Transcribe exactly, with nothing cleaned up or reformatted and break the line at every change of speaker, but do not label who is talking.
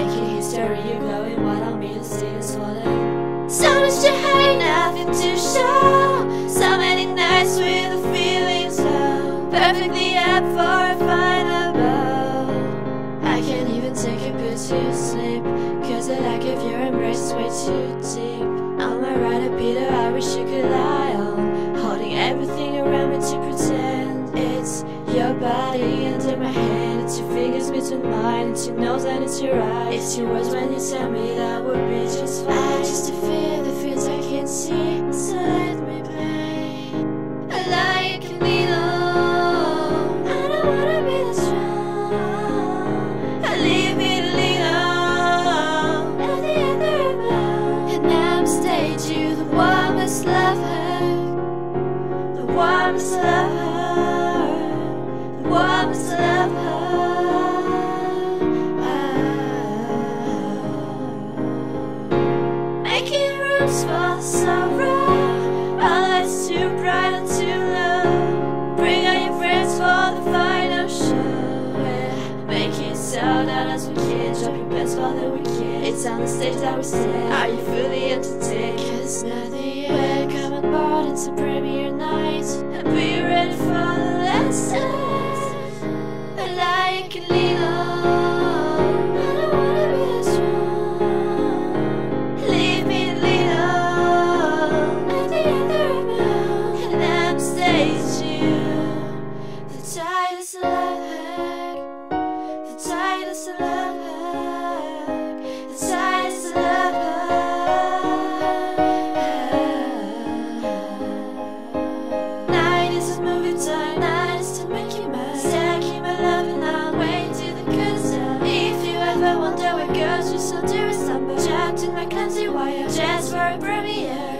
making history, you're glowing. What on me to see is falling. So much to hate, nothing to show. So many nights with the feelings low, perfectly up for a final bow. I can't even take a bit to sleep, cause the lack of your embrace is way too deep. On my right, a Peter I wish you could lie on, holding everything around me to pretend it's your body under my hand. It's your fingers between mine, it's your nose and it's your eyes. It's your words when you tell me that would be just fine. I just to feel the feels I can't see, so let me play a lie you can lean on. I don't wanna be the strong, I leave me to lean on at the end of the road. And I'm stage you the warmest love hug, the warmest love hug, the warmest love hug. Making rooms for sorrow, all that's too bright and too low. Bring out your friends for the final show. We're making it so that as we can, drop your best for the weekend. It's on the stage that we stand. Are you fully entertained? Cause nothing yet. Come on board, it's a premiere night, and be ready for the lesson. A lie you can lean on. I don't wanna be the strong, leave me to lean on at the end of the road. And I'm stage you the tightest love hug, the tightest love hug, the tightest love hug. Night is a movie time, night is to make you mine. Stacking my loving on, way to the good stuff. If you ever wonder where girls you so dear stumble, trapped in my clumsy wire, just for a premiere.